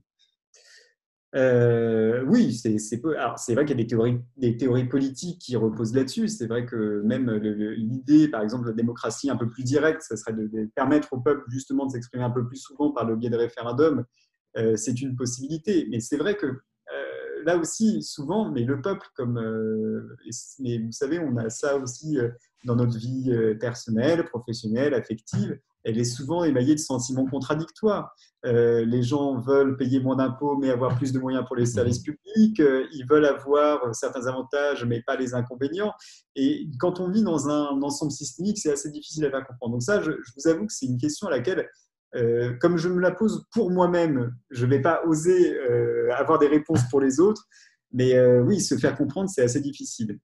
Euh, oui, c'est, c'est, peu- alors, c'est vrai qu'il y a des théories, des théories politiques qui reposent là-dessus. C'est vrai que même le- le- l'idée, par exemple, de la démocratie un peu plus directe, ça serait de, de permettre au peuple justement de s'exprimer un peu plus souvent par le biais de référendums. Euh, c'est une possibilité. Mais c'est vrai que euh, là aussi, souvent, mais le peuple, comme, euh, mais vous savez, on a ça aussi euh, dans notre vie euh, personnelle, professionnelle, affective. Elle est souvent émaillée de sentiments contradictoires. Euh, les gens veulent payer moins d'impôts, mais avoir plus de moyens pour les services Mhm. publics. Euh, ils veulent avoir certains avantages, mais pas les inconvénients. Et quand on vit dans un ensemble systémique, c'est assez difficile à faire comprendre. Donc ça, je, je vous avoue que c'est une question à laquelle, euh, comme je me la pose pour moi-même, je ne vais pas oser euh, avoir des réponses pour les autres. Mais euh, oui, se faire comprendre, c'est assez difficile.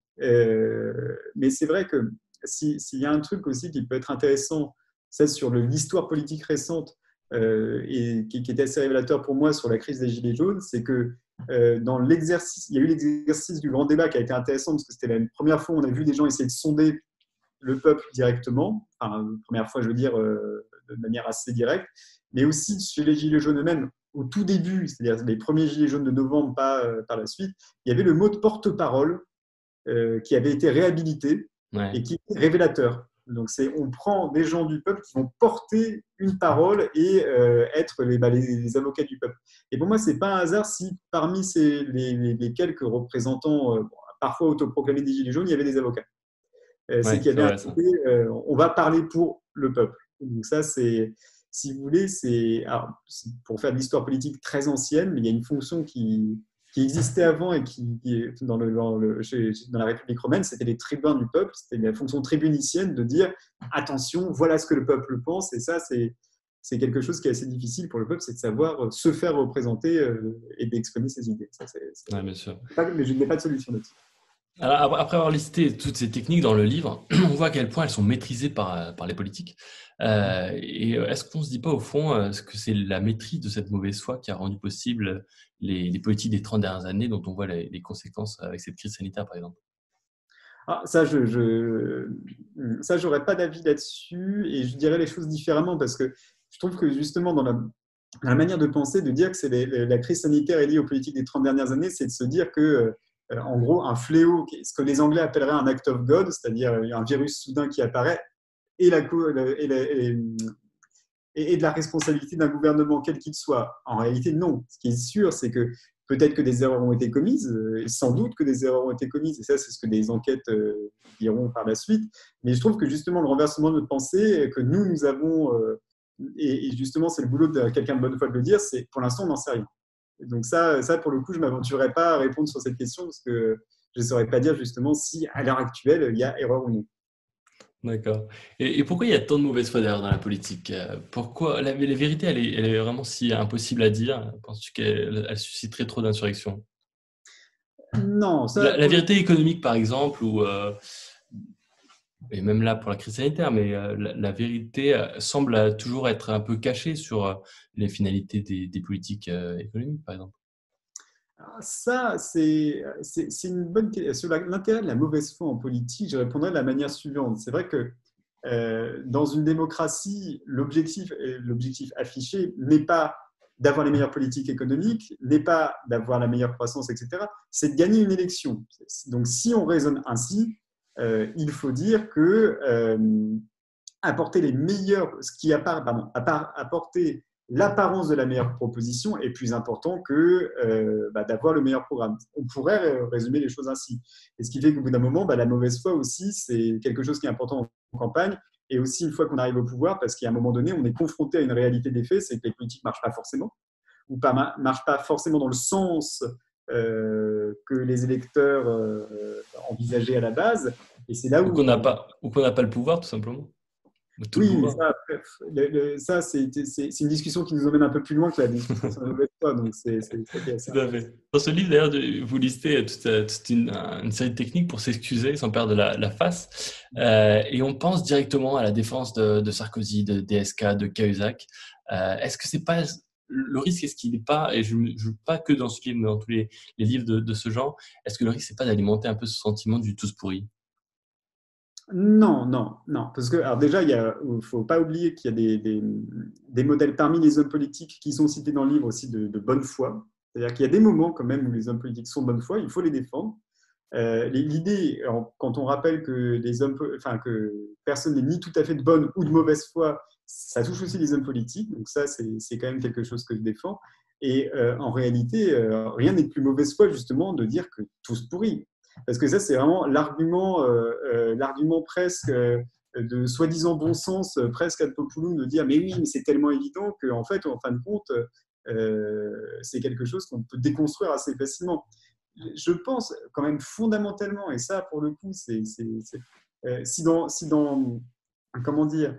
Euh, mais c'est vrai que s'il si y a un truc aussi qui peut être intéressant, c'est sur le- l'histoire politique récente, euh, et qui, qui était assez révélateur pour moi sur la crise des Gilets jaunes, c'est que euh, dans l'exercice, il y a eu l'exercice du grand débat qui a été intéressant parce que c'était la première fois où on a vu des gens essayer de sonder le peuple directement, enfin, la première fois, je veux dire, euh, de manière assez directe, mais aussi chez les Gilets jaunes eux-mêmes, au tout début, c'est-à-dire les premiers Gilets jaunes de novembre, pas euh, par la suite, il y avait le mot de porte-parole euh, qui avait été réhabilité Ouais. et qui est révélateur. Donc, c'est, on prend des gens du peuple qui vont porter une parole et euh, être les, bah, les, les avocats du peuple. Et pour moi, ce n'est pas un hasard si parmi ces, les, les, les quelques représentants, euh, parfois autoproclamés des Gilets jaunes, il y avait des avocats. Euh, c'est Ouais, qu'il y c'est avait un vrai ça. côté, euh, on va parler pour le peuple. Donc ça, c'est, si vous voulez, c'est, alors, c'est pour faire de l'histoire politique très ancienne, mais il y a une fonction qui, qui existait avant et qui, qui est dans, le, dans, le, chez, dans la République romaine, c'était les tribuns du peuple, c'était la fonction tribunicienne de dire attention, voilà ce que le peuple pense, et ça, c'est, c'est quelque chose qui est assez difficile pour le peuple, c'est de savoir se faire représenter euh, et d'exprimer ses idées. Ça, c'est, c'est, Ouais, bien sûr. pas, mais je n'ai pas de solution là-dessus. Alors, après avoir listé toutes ces techniques dans le livre, on voit à quel point elles sont maîtrisées par, par les politiques. Euh, et est-ce qu'on ne se dit pas au fond euh, que c'est la maîtrise de cette mauvaise foi qui a rendu possible les, les politiques des trente dernières années dont on voit les, les conséquences avec cette crise sanitaire, par exemple? Ah, ça, je, je, ça, j'aurais pas d'avis là-dessus et je dirais les choses différemment parce que je trouve que justement dans la, dans la manière de penser, de dire que c'est les, la crise sanitaire est liée aux politiques des trente dernières années, c'est de se dire que, euh, en gros, un fléau, ce que les Anglais appelleraient un act of God, c'est-à-dire un virus soudain qui apparaît, et, la, et, la, et, et de la responsabilité d'un gouvernement, quel qu'il soit. En réalité, non. Ce qui est sûr, c'est que peut-être que des erreurs ont été commises, et sans doute que des erreurs ont été commises, et ça, c'est ce que des enquêtes euh, diront par la suite. Mais je trouve que justement, le renversement de notre pensée, que nous, nous avons, euh, et, et justement, c'est le boulot de quelqu'un de bonne foi de le dire, c'est pour l'instant, on n'en sait rien. Et donc ça, ça, pour le coup, je ne m'aventurerai pas à répondre sur cette question, parce que je ne saurais pas dire justement si, à l'heure actuelle, il y a erreur ou non. D'accord. Et, et pourquoi il y a tant de mauvaises foi d'ailleurs dans la politique? Euh, Pourquoi la, la vérité, elle est, elle est vraiment si impossible à dire? Penses-tu qu'elle elle susciterait trop d'insurrections? Non, ça, La, la pour le vérité économique, par exemple, ou euh, et même là pour la crise sanitaire, mais euh, la, la vérité euh, semble euh, toujours être un peu cachée sur euh, les finalités des, des politiques euh, économiques, par exemple. Ça, c'est une bonne question. Sur l'intérêt de la mauvaise foi en politique, je répondrais de la manière suivante. C'est vrai que euh, dans une démocratie, l'objectif affiché n'est pas d'avoir les meilleures politiques économiques, n'est pas d'avoir la meilleure croissance, et cetera. C'est de gagner une élection. Donc, si on raisonne ainsi, euh, il faut dire que euh, apporter les meilleurs, ce qui appart, pardon, apporter l'apparence de la meilleure proposition est plus important que euh, bah, d'avoir le meilleur programme. On pourrait résumer les choses ainsi. Et ce qui fait qu'au bout d'un moment, bah, la mauvaise foi aussi, c'est quelque chose qui est important en campagne. Et aussi, une fois qu'on arrive au pouvoir, parce qu'à un moment donné, on est confronté à une réalité des faits, c'est que les politiques ne marchent pas forcément, ou ne marchent pas forcément dans le sens euh, que les électeurs euh, envisageaient à la base. Et c'est là Ou qu'on où n'a on, pas, ou qu'on n'a pas le pouvoir, tout simplement. Ou tout le oui, mais pouvoir. ça, le, le, ça c'est une discussion qui nous emmène un peu plus loin que la discussion sur la mauvaise foi, donc c'est ça qui est assez Tout à intéressant. fait. Dans ce livre, d'ailleurs, de- vous listez toute, euh, toute une, une série de techniques pour s'excuser sans perdre la, la face. Euh, et on pense directement à la défense de, de Sarkozy, de D S K, de Cahuzac. Euh, est-ce que c'est pas le risque, est-ce qu'il n'est pas, et je ne joue pas que dans ce livre, mais dans tous les, les livres de, de ce genre, est-ce que le risque, c'est pas d'alimenter un peu ce sentiment du tous pourri? Non, non, non, parce que alors déjà, il ne faut pas oublier qu'il y a des, des, des, modèles parmi les hommes politiques qui sont cités dans le livre aussi de, de bonne foi. C'est-à-dire qu'il y a des moments quand même où les hommes politiques sont de bonne foi, il faut les défendre. Euh, L'idée, quand on rappelle que les hommes, enfin que personne n'est ni tout à fait de bonne ou de mauvaise foi, ça touche aussi les hommes politiques. Donc ça, c'est quand même quelque chose que je défends. Et euh, en réalité, euh, rien n'est de plus mauvaise foi justement de dire que tout se pourrit. Parce que ça, c'est vraiment l'argument, euh, euh, l'argument presque euh, de soi-disant bon sens, euh, presque ad populum, de dire mais oui, mais c'est tellement évident qu'en fait, en fin de compte, euh, c'est quelque chose qu'on peut déconstruire assez facilement. Je pense quand même fondamentalement, et ça pour le coup, c'est euh, si dans, si dans, comment dire,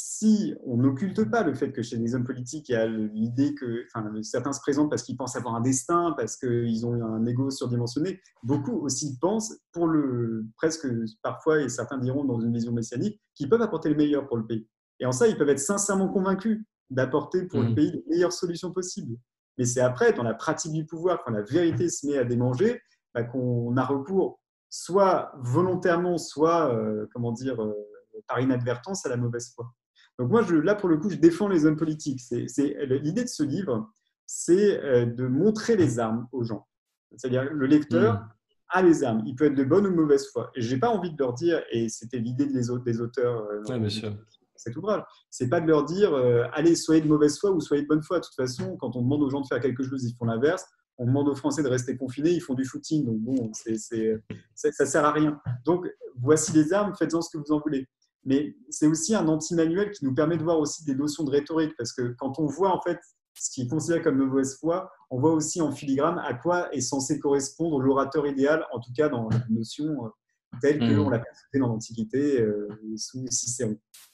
si on n'occulte pas le fait que chez les hommes politiques, il y a l'idée que enfin, certains se présentent parce qu'ils pensent avoir un destin, parce qu'ils ont un ego surdimensionné, beaucoup aussi pensent, pour le presque parfois, et certains diront dans une vision messianique, qu'ils peuvent apporter le meilleur pour le pays. Et en ça, ils peuvent être sincèrement convaincus d'apporter pour le Mmh. pays les meilleures solutions possibles. Mais c'est après, dans la pratique du pouvoir, quand la vérité se met à démanger, bah, qu'on a recours soit volontairement, soit euh, comment dire, euh, par inadvertance à la mauvaise foi. Donc moi, je, là, pour le coup, je défends les hommes politiques. L'idée de ce livre, c'est euh, de montrer les armes aux gens. C'est-à-dire le lecteur Mmh. a les armes. Il peut être de bonne ou de mauvaise foi. Et je n'ai pas envie de leur dire, et c'était l'idée des auteurs euh, Ouais, dans bien sûr. cet ouvrage, c'est pas de leur dire euh, allez, soyez de mauvaise foi ou soyez de bonne foi. De toute façon, quand on demande aux gens de faire quelque chose, ils font l'inverse. On demande aux Français de rester confinés, ils font du footing. Donc bon, c'est, c'est, c'est, ça sert à rien. Donc voici les armes, faites-en ce que vous en voulez. Mais c'est aussi un anti-manuel qui nous permet de voir aussi des notions de rhétorique, parce que quand on voit en fait ce qui est considéré comme mauvaise foi, on voit aussi en filigrane à quoi est censé correspondre l'orateur idéal, en tout cas dans la notion euh, telle qu'on Mmh. l'a présentée dans l'Antiquité euh, sous Cicéron.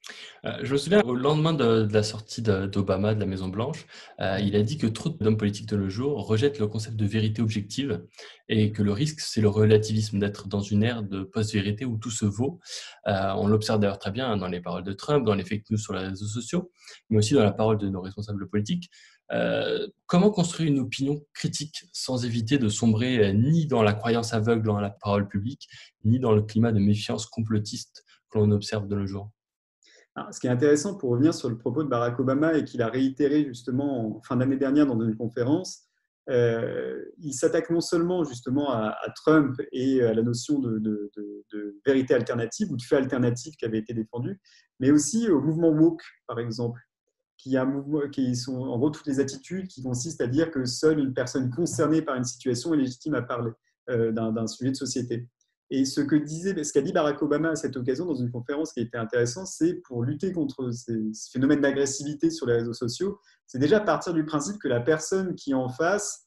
Euh, je me souviens, au lendemain de, de la sortie de- d'Obama de la Maison-Blanche, euh, il a dit que trop d'hommes politiques de nos jours rejettent le concept de vérité objective et que le risque, c'est le relativisme, d'être dans une ère de post-vérité où tout se vaut. Euh, on l'observe d'ailleurs très bien dans les paroles de Trump, dans les fake news sur les réseaux sociaux, mais aussi dans la parole de nos responsables politiques. Euh, comment construire une opinion critique sans éviter de sombrer euh, ni dans la croyance aveugle dans la parole publique, ni dans le climat de méfiance complotiste que l'on observe de nos jours? Alors, ce qui est intéressant pour revenir sur le propos de Barack Obama et qu'il a réitéré justement en fin d'année dernière dans une conférence, euh, il s'attaque non seulement justement à, à Trump et à la notion de, de, de, de vérité alternative ou de fait alternatif qui avait été défendu, mais aussi au mouvement woke, par exemple, qui, a un mouvement, qui sont en gros toutes les attitudes qui consistent à dire que seule une personne concernée par une situation est légitime à parler euh, d'un, d'un sujet de société. Et ce que disait, ce qu'a dit Barack Obama à cette occasion dans une conférence qui était intéressante, c'est pour lutter contre ces, ces phénomènes d'agressivité sur les réseaux sociaux, c'est déjà partir du principe que la personne qui est en face,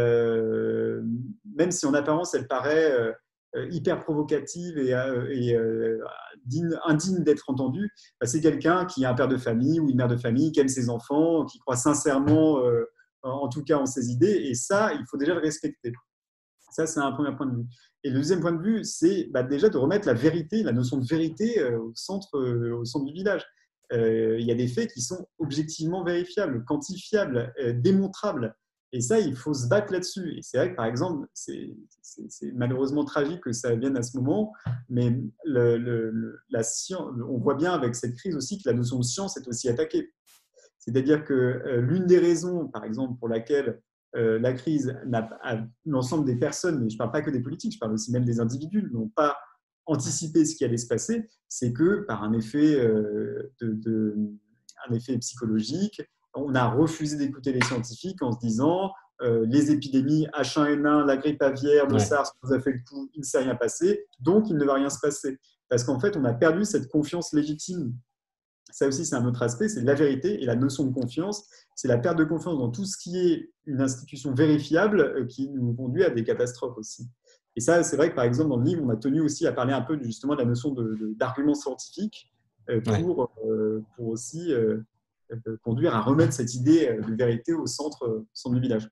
euh, même si en apparence elle paraît euh, hyper provocative et, euh, et euh, digne, indigne d'être entendue, bah, c'est quelqu'un qui est un père de famille ou une mère de famille, qui aime ses enfants, qui croit sincèrement, euh, en tout cas en ses idées, et ça, il faut déjà le respecter. Ça, c'est un premier point de vue. Et le deuxième point de vue, c'est bah, déjà de remettre la vérité, la notion de vérité euh, au, centre, euh, au centre du village. Euh, il y a des faits qui sont objectivement vérifiables, quantifiables, euh, démontrables. Et ça, il faut se battre là-dessus. Et c'est vrai que, par exemple, c'est, c'est, c'est malheureusement tragique que ça vienne à ce moment, mais le, le, le, la science, on voit bien avec cette crise aussi que la notion de science est aussi attaquée. C'est-à-dire que euh, l'une des raisons, par exemple, pour laquelle euh, la crise, n'a, l'ensemble des personnes, mais je ne parle pas que des politiques, je parle aussi même des individus, n'ont pas anticipé ce qui allait se passer, c'est que par un effet, euh, de, de, un effet psychologique, on a refusé d'écouter les scientifiques en se disant euh, les épidémies H un N un, la grippe aviaire, le Ouais. SARS nous a fait le coup, il ne s'est rien passé, donc il ne va rien se passer. Parce qu'en fait, on a perdu cette confiance légitime. Ça aussi, c'est un autre aspect, c'est la vérité et la notion de confiance. C'est la perte de confiance dans tout ce qui est une institution vérifiable qui nous conduit à des catastrophes aussi. Et ça, c'est vrai que par exemple, dans le livre, on a tenu aussi à parler un peu justement de la notion de, de, d'argument scientifique Ouais, pour, pour aussi conduire à remettre cette idée de vérité au centre, au centre du village.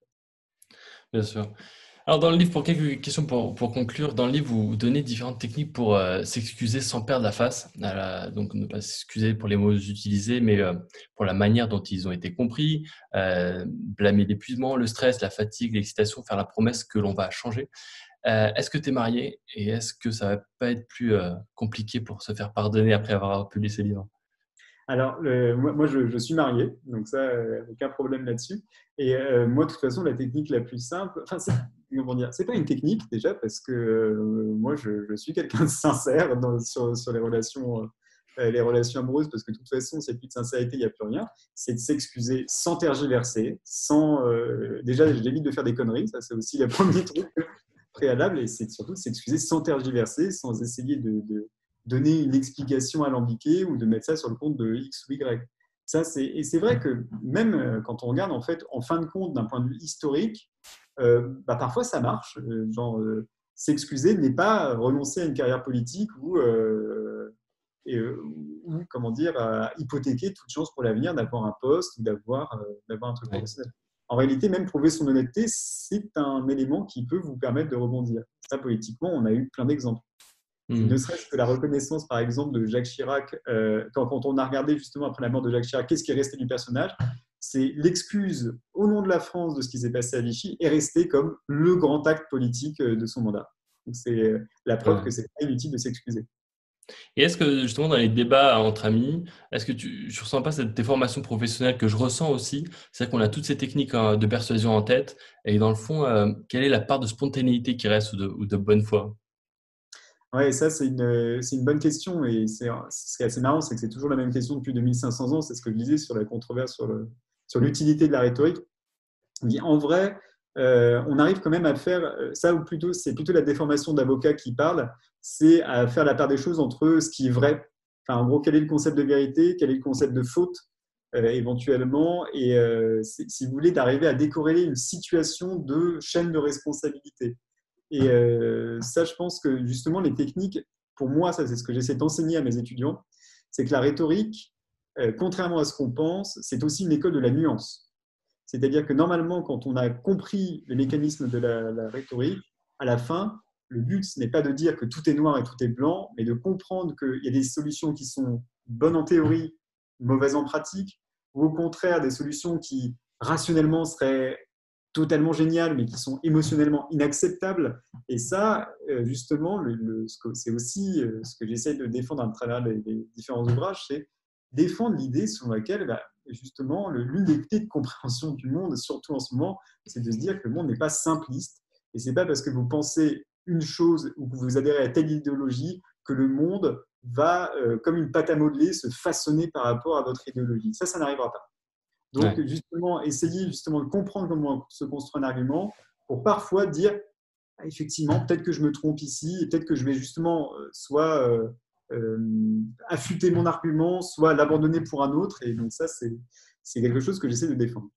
bien sûr. Alors, dans le livre, pour quelques questions pour, pour conclure, dans le livre, vous donnez différentes techniques pour euh, s'excuser sans perdre la face. À la- donc, ne pas s'excuser pour les mots utilisés, mais euh, pour la manière dont ils ont été compris, euh, blâmer l'épuisement, le stress, la fatigue, l'excitation, faire la promesse que l'on va changer. Euh, est-ce que tu es marié et est-ce que ça va pas être plus euh, compliqué pour se faire pardonner après avoir publié ce livre? Alors, euh, moi, moi je, je, suis marié, donc ça, euh, aucun problème là-dessus. Et euh, moi, de toute façon, la technique la plus simple, enfin, c'est, comment dire, c'est pas une technique déjà, parce que euh, moi, je, je suis quelqu'un de sincère dans, sur, sur les relations, euh, les relations amoureuses, parce que de toute façon, s'il n'y a plus de sincérité, il n'y a plus rien. C'est de s'excuser sans tergiverser, sans. Euh, déjà, j'évite de faire des conneries, ça, c'est aussi le premier truc préalable, et c'est surtout de s'excuser sans tergiverser, sans essayer de, de donner une explication alambiquée ou de mettre ça sur le compte de X ou Y. Ça, c'est, et c'est vrai que même quand on regarde, en fait, en fin de compte, d'un point de vue historique, euh, bah, parfois ça marche. Euh, genre, euh, s'excuser n'est pas renoncer à une carrière politique ou, euh, et, euh, ou comment dire, à hypothéquer toute chance pour l'avenir d'avoir un poste ou d'avoir, euh, d'avoir un truc Ouais. professionnel. En réalité, même prouver son honnêteté, c'est un élément qui peut vous permettre de rebondir. Ça, politiquement, on a eu plein d'exemples. Ne Mhm. serait-ce que la reconnaissance, par exemple, de Jacques Chirac, euh, quand, quand, on a regardé justement après la mort de Jacques Chirac, qu'est-ce qui est resté du personnage, c'est l'excuse au nom de la France de ce qui s'est passé à Vichy est resté comme le grand acte politique de son mandat. Donc c'est la preuve Ouais. que c'est pas inutile de s'excuser. Et est-ce que justement dans les débats entre amis, est-ce que tu ne ressens pas cette déformation professionnelle que je ressens aussi? C'est-à-dire qu'on a toutes ces techniques hein, de persuasion en tête, et dans le fond, euh, quelle est la part de spontanéité qui reste ou de, ou de bonne foi? Oui, ça, c'est une, c'est une bonne question. Et c'est, ce qui est assez marrant, c'est que c'est toujours la même question depuis deux mille cinq cents ans. C'est ce que je disais sur la controverse sur, le, sur l'utilité de la rhétorique. On dit, en vrai, euh, on arrive quand même à faire ça, ou plutôt, c'est plutôt la déformation d'avocat qui parle, c'est à faire la part des choses entre ce qui est vrai. Enfin, en gros, quel est le concept de vérité, quel est le concept de faute, euh, éventuellement, et euh, si vous voulez, d'arriver à décorréler une situation de chaîne de responsabilité. Et euh, ça, je pense que justement, les techniques, pour moi, ça, c'est ce que j'essaie d'enseigner à mes étudiants, c'est que la rhétorique, euh, contrairement à ce qu'on pense, c'est aussi une école de la nuance. C'est-à-dire que normalement, quand on a compris les mécanismes de la, la rhétorique, à la fin, le but, ce n'est pas de dire que tout est noir et tout est blanc, mais de comprendre qu'il y a des solutions qui sont bonnes en théorie, mauvaises en pratique, ou au contraire, des solutions qui, rationnellement, seraient totalement géniales, mais qui sont émotionnellement inacceptables. Et ça, justement, le, le, c'est aussi ce que j'essaie de défendre à travers les, les différents ouvrages, c'est défendre l'idée selon laquelle, bah, justement, l'une des clés de compréhension du monde, surtout en ce moment, c'est de se dire que le monde n'est pas simpliste. Et ce n'est pas parce que vous pensez une chose ou que vous adhérez à telle idéologie que le monde va, euh, comme une pâte à modeler, se façonner par rapport à votre idéologie. Ça, ça n'arrivera pas. Donc, ouais. justement, essayez justement de comprendre comment se construit un argument pour parfois dire, ah, effectivement, peut-être que je me trompe ici, et peut-être que je vais justement euh, soit euh, euh, affûter mon argument, soit l'abandonner pour un autre. Et donc ça, c'est, c'est quelque chose que j'essaie de défendre.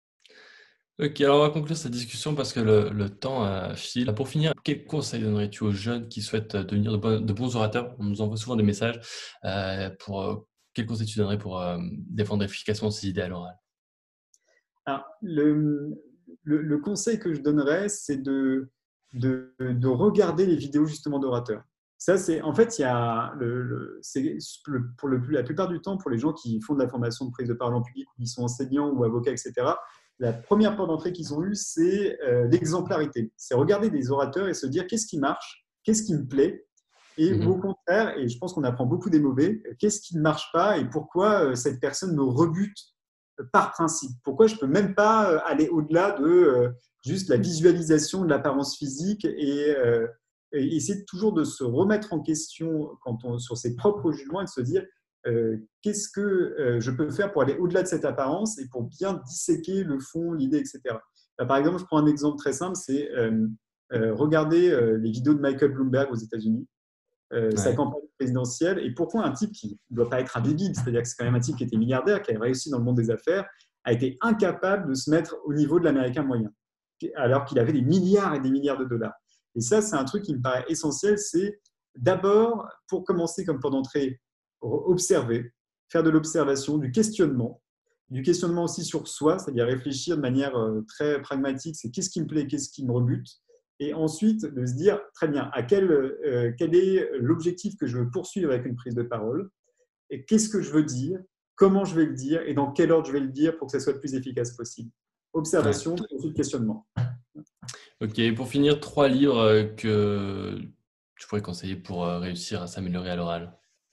Ok, alors on va conclure cette discussion parce que le, le temps euh, file. Pour finir, quel conseil donnerais-tu aux jeunes qui souhaitent devenir de, bon, de bons orateurs? On nous envoie souvent des messages. Euh, pour, euh, quel conseil tu donnerais pour euh, défendre efficacement ces idées à l'oral? Alors, le, le, le conseil que je donnerais, c'est de, de, de regarder les vidéos justement d'orateurs. Ça, c'est, en fait, il y a le, le, c'est le, pour le, la plupart du temps, pour les gens qui font de la formation de prise de parole en public ou qui sont enseignants ou avocats, et cetera, la première porte d'entrée qu'ils ont eue, c'est euh, l'exemplarité. C'est regarder des orateurs et se dire qu'est-ce qui marche, qu'est-ce qui me plaît, et mmh. au contraire, et je pense qu'on apprend beaucoup des mauvais, qu'est-ce qui ne marche pas et pourquoi euh, cette personne me rebute par principe. Pourquoi je ne peux même pas euh, aller au-delà de euh, juste la visualisation de l'apparence physique et, euh, et essayer toujours de se remettre en question quand on, sur ses propres jugements et de se dire Euh, qu'est-ce que euh, je peux faire pour aller au-delà de cette apparence et pour bien disséquer le fond, l'idée, et cetera. Là, par exemple, je prends un exemple très simple, c'est euh, euh, regarder euh, les vidéos de Michael Bloomberg aux États-Unis, euh, ouais. sa campagne présidentielle, et pourquoi un type qui ne doit pas être un débile, c'est-à-dire que c'est quand même un type qui était milliardaire, qui a réussi dans le monde des affaires, a été incapable de se mettre au niveau de l'Américain moyen, alors qu'il avait des milliards et des milliards de dollars. Et ça, c'est un truc qui me paraît essentiel, c'est d'abord, pour commencer comme porte d'entrée, observer, faire de l'observation, du questionnement, du questionnement aussi sur soi, c'est-à-dire réfléchir de manière très pragmatique, c'est qu'est-ce qui me plaît, qu'est-ce qui me rebute, et ensuite de se dire, très bien, à quel, euh, quel est l'objectif que je veux poursuivre avec une prise de parole, et qu'est-ce que je veux dire, comment je vais le dire, et dans quel ordre je vais le dire pour que ça soit le plus efficace possible. Observation, ouais. ensuite questionnement. Ok, pour finir, trois livres que tu pourrais conseiller pour réussir à s'améliorer à l'oral.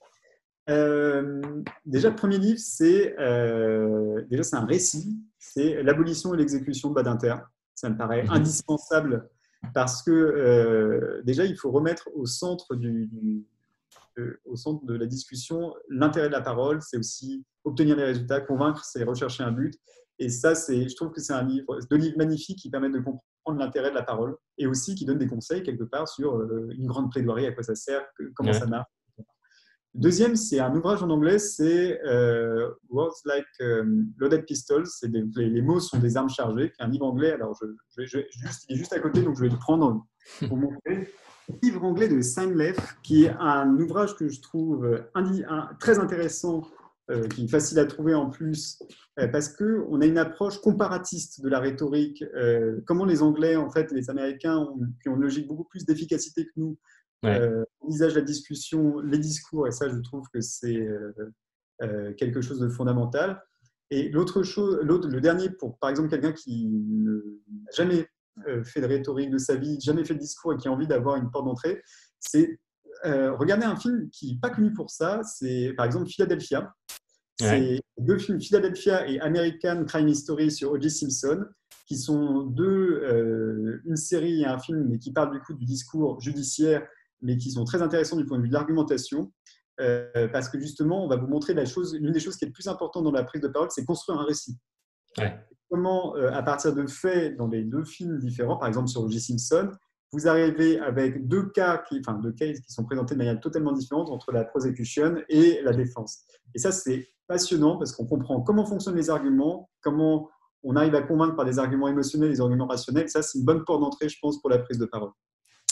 Euh, déjà, le premier livre, c'est euh, déjà c'est un récit, c'est L'abolition et l'exécution de Badinter. Ça me paraît mmh. indispensable parce que euh, déjà, il faut remettre au centre, du, du, euh, au centre de la discussion l'intérêt de la parole, c'est aussi obtenir des résultats, convaincre, c'est rechercher un but. Et ça, c'est, je trouve que c'est un livre, deux livres magnifiques qui permettent de comprendre l'intérêt de la parole et aussi qui donnent des conseils quelque part sur euh, une grande plaidoirie, à quoi ça sert, comment ouais. ça marche. Deuxième, c'est un ouvrage en anglais, c'est euh, Words Like um, Loaded Pistols. C'est des, les, les mots sont des armes chargées, qui est un livre anglais. Alors, je, je, je, juste, il est juste à côté, donc je vais le prendre pour montrer. Un livre anglais de Simon, qui est un ouvrage que je trouve indi, un, très intéressant, euh, qui est facile à trouver en plus, euh, parce qu'on a une approche comparatiste de la rhétorique. Euh, comment les Anglais, en fait, les Américains, ont, qui ont une logique beaucoup plus d'efficacité que nous, Ouais. Euh, envisage la discussion, les discours, et ça, je trouve que c'est euh, euh, quelque chose de fondamental. Et l'autre chose, l'autre, le dernier, pour par exemple quelqu'un qui n'a jamais euh, fait de rhétorique de sa vie, jamais fait de discours et qui a envie d'avoir une porte d'entrée, c'est euh, regarder un film qui n'est pas connu pour ça, c'est par exemple Philadelphia. C'est ouais. deux films, Philadelphia et American Crime History sur O J Simpson, qui sont deux, euh, une série et un film, mais qui parlent du coup du discours judiciaire, mais qui sont très intéressants du point de vue de l'argumentation, euh, parce que justement, on va vous montrer la chose, l'une des choses qui est le plus importante dans la prise de parole, c'est construire un récit. Ouais. Comment, euh, à partir de faits dans les deux films différents, par exemple sur O J Simpson, vous arrivez avec deux cas, qui, enfin deux cas qui sont présentés de manière totalement différente entre la prosecution et la défense. Et ça, c'est passionnant parce qu'on comprend comment fonctionnent les arguments, comment on arrive à convaincre par des arguments émotionnels, des arguments rationnels. Ça, c'est une bonne porte d'entrée, je pense, pour la prise de parole.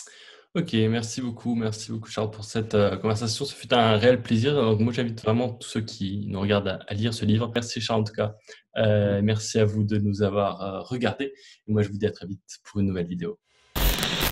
Ok, merci beaucoup, merci beaucoup Charles pour cette euh, conversation. Ce fut un réel plaisir. Donc moi, j'invite vraiment tous ceux qui nous regardent à, à lire ce livre. Merci Charles en tout cas. Euh, merci à vous de nous avoir euh, regardés. Et moi, je vous dis à très vite pour une nouvelle vidéo.